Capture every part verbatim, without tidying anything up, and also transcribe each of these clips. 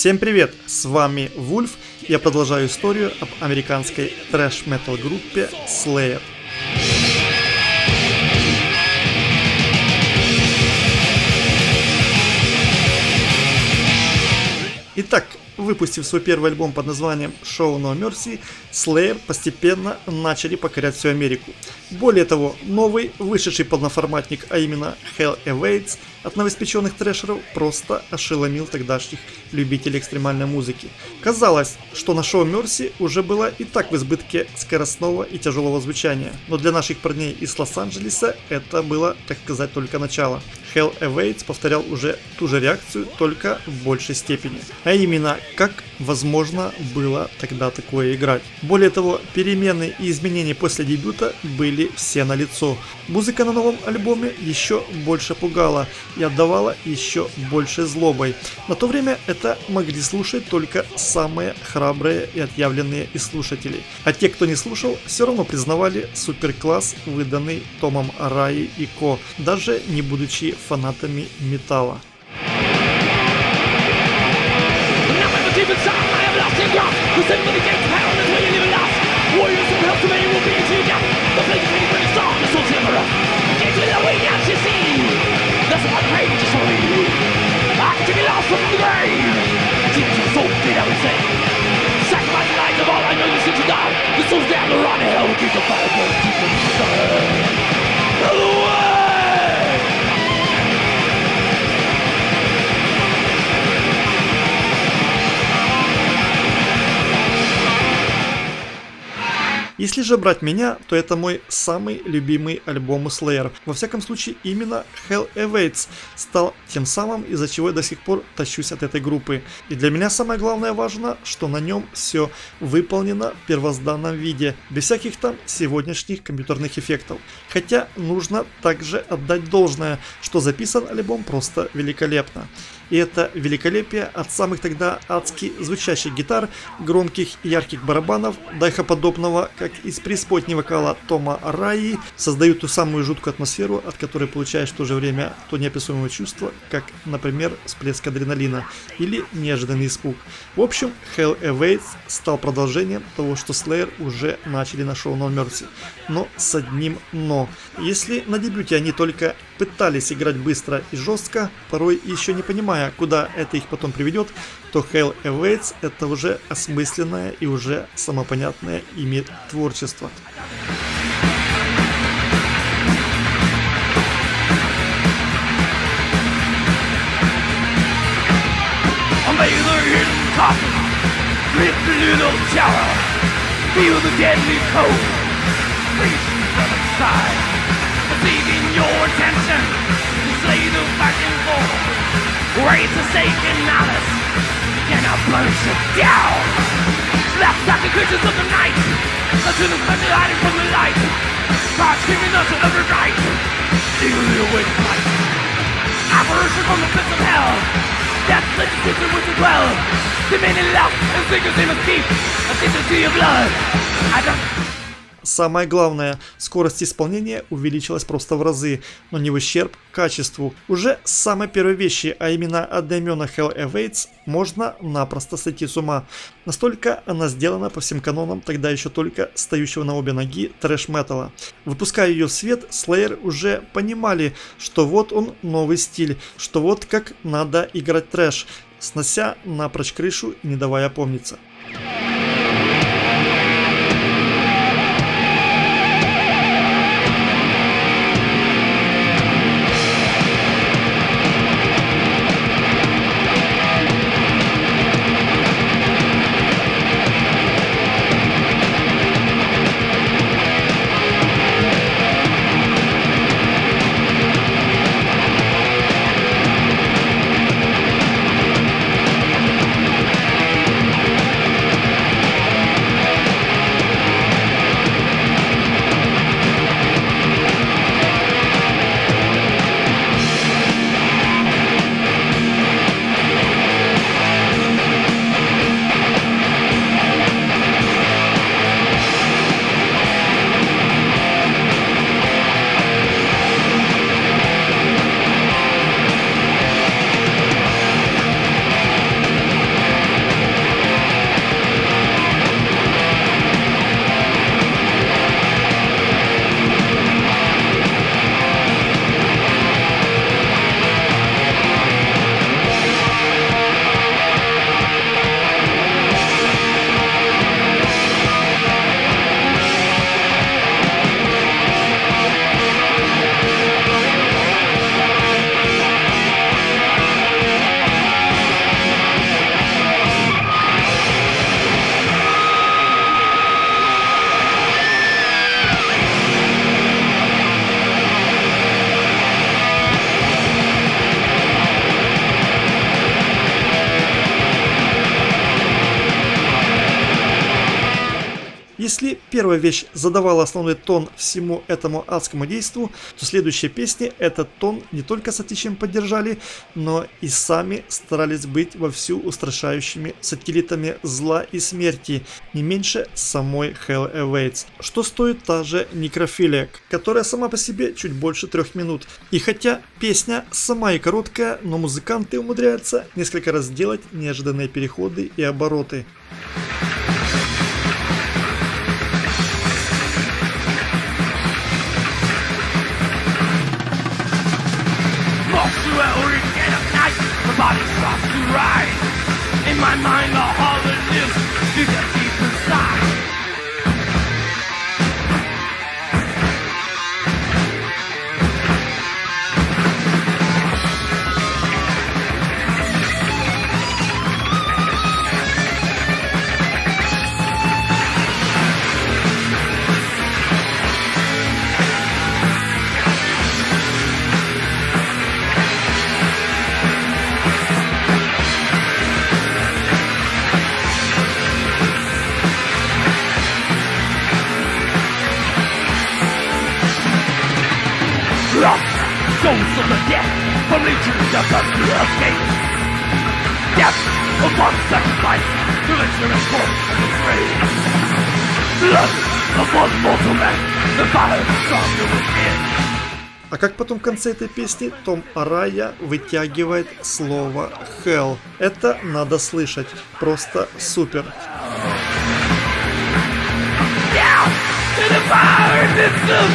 Всем привет, с вами Вульф, я продолжаю историю об американской трэш-метал группе Slayer. Итак, выпустив свой первый альбом под названием Show No Mercy, Slayer постепенно начали покорять всю Америку. Более того, новый вышедший полноформатник, а именно Hell Awaits, от новоиспеченных трэшеров просто ошеломил тогдашних любителей экстремальной музыки. Казалось, что на Show Mercy уже было и так в избытке скоростного и тяжелого звучания, но для наших парней из Лос-Анджелеса это было, так сказать, только начало. Hell Awaits повторял уже ту же реакцию, только в большей степени. А именно, как возможно было тогда такое играть. Более того, перемены и изменения после дебюта были все налицо. Музыка на новом альбоме еще больше пугала и отдавала еще больше злобой. На то время это могли слушать только самые храбрые и отъявленные из слушателей. А те, кто не слушал, все равно признавали суперкласс, выданный Томом Арайи и Ко, даже не будучи фанатами металла. Если же брать меня, то это мой самый любимый альбом у Slayer. Во всяком случае, именно Hell Awaits стал тем самым, из-за чего я до сих пор тащусь от этой группы. И для меня самое главное важно, что на нем все выполнено в первозданном виде, без всяких там сегодняшних компьютерных эффектов. Хотя нужно также отдать должное, что записан альбом просто великолепно. И это великолепие от самых тогда адски звучащих гитар, громких и ярких барабанов, до эхоподобного, как из преисподней вокала Тома Арайи, создают ту самую жуткую атмосферу, от которой получаешь в то же время то неописуемое чувство, как, например, всплеск адреналина или неожиданный испуг. В общем, Hell Awaits стал продолжением того, что Slayer уже начали на Show No Mercy. Но с одним но. Если на дебюте они только пытались играть быстро и жестко, порой еще не понимая, куда это их потом приведет, то Hell Awaits это уже осмысленное и уже самопонятное ими творчество. Raise a stake and malice, and I'll burst it down. Left like the creatures of the night, until the country hiding from the light. God screaming us at every night, deal with light. Apparition from the pits of hell, death legislation which is well. Demanding love and thinkers they must keep, attention to your blood. I don't... Самое главное, скорость исполнения увеличилась просто в разы, но не в ущерб качеству. Уже с самой первой вещи, а именно одноименно Hell Awaits, можно напросто сойти с ума. Настолько она сделана по всем канонам тогда еще только стоящего на обе ноги трэш-металла. Выпуская ее в свет, Slayer уже понимали, что вот он новый стиль, что вот как надо играть трэш, снося напрочь крышу и не давая опомниться. Если первая вещь задавала основной тон всему этому адскому действу, то следующие песни этот тон не только с отличием поддержали, но и сами старались быть вовсю устрашающими сателлитами зла и смерти, не меньше самой Hell Awaits, что стоит та же Necrophilia, которая сама по себе чуть больше трех минут. И хотя песня сама и короткая, но музыканты умудряются несколько раз делать неожиданные переходы и обороты. Souls of the dead, from legions of the escape. Death upon sacrifice, to enter the court of the grave. Blood upon mortal men, the fire from the within. А как потом в конце этой песни Том Арая вытягивает слово Hell. Это надо слышать. Просто супер. Down to the fire itself.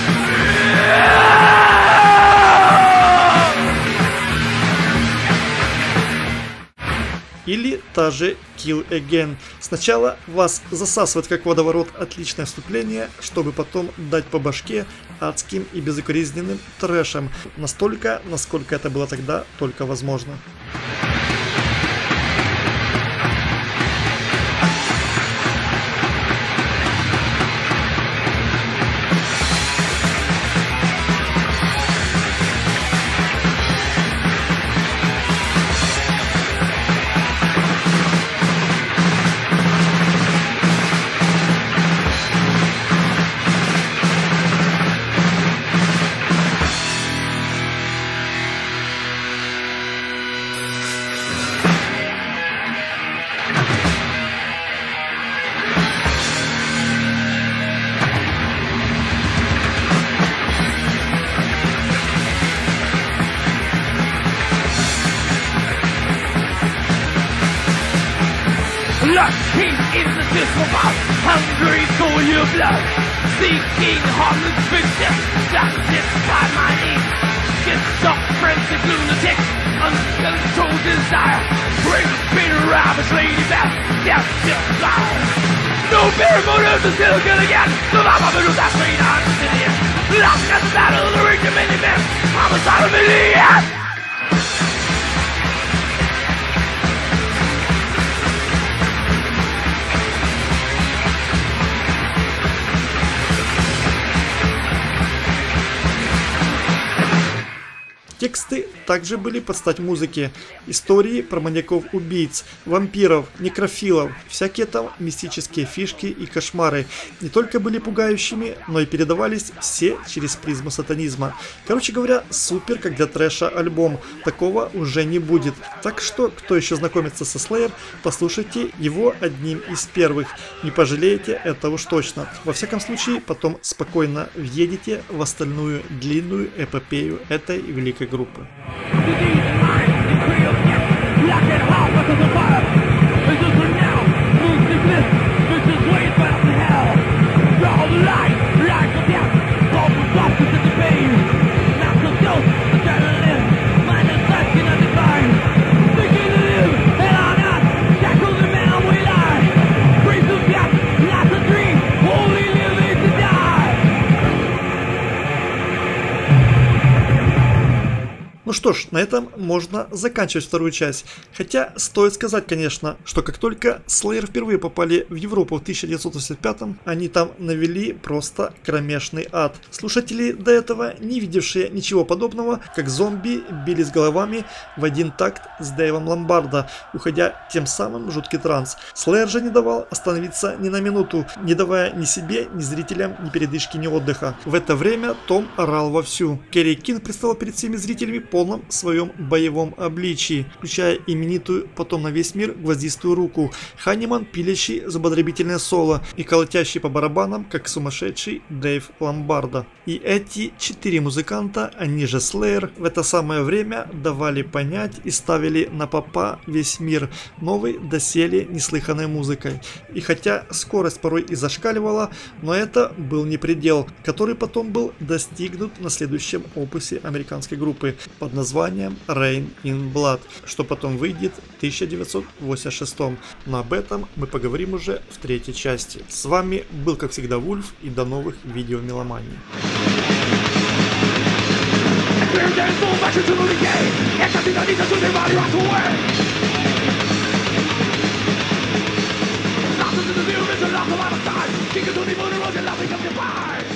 Или та же Kill Again. Сначала вас засасывает как водоворот отличное вступление, чтобы потом дать по башке адским и безукоризненным трэшем. Настолько, насколько это было тогда только возможно. Lurking in the dismal mouth, hungry for your blood, seeking harmless victims, justice by my knees. Gifts of frenzied lunatics, uncontrolled desire, bring the speeder rabbits, lady back, death just fire. No fear motive to still good again, the mama who that straight on the idiot. Lost at the battle of the ring of many men, homicide of million. Тексты также были под стать музыке. Истории про маньяков-убийц, вампиров, некрофилов, всякие там мистические фишки и кошмары не только были пугающими, но и передавались все через призму сатанизма. Короче говоря, супер как для трэша альбом. Такого уже не будет. Так что, кто еще знакомится со Slayer, послушайте его одним из первых. Не пожалеете, это уж точно. Во всяком случае, потом спокойно въедете в остальную длинную эпопею этой великой группы. Ну что ж, на этом можно заканчивать вторую часть. Хотя стоит сказать, конечно, что как только Slayer впервые попали в Европу в тысяча девятьсот восемьдесят пятом, они там навели просто кромешный ад. Слушатели, до этого не видевшие ничего подобного, как зомби бились головами в один такт с Дэйвом Ломбардо, уходя тем самым в жуткий транс. Slayer же не давал остановиться ни на минуту, не давая ни себе, ни зрителям ни передышки, ни отдыха. В это время Том орал вовсю. Керри Кинг предстал перед всеми зрителями в полном своем боевом обличии, включая именитую потом на весь мир гвоздистую руку, Ханиман, пилящий зубодробительное соло и колотящий по барабанам, как сумасшедший Дэйв Ломбардо. И эти четыре музыканта, они же Slayer, в это самое время давали понять и ставили на попа весь мир новой доселе неслыханной музыкой. И хотя скорость порой и зашкаливала, но это был не предел, который потом был достигнут на следующем опусе американской группы под названием Rain in Blood, что потом выйдет в тысяча девятьсот восемьдесят шестом. Но об этом мы поговорим уже в третьей части. С вами был, как всегда, Вульф, и до новых видео в Меломании. Lost in the view, it's a loss of our time. She can do the moon and rose and laughing up the fire.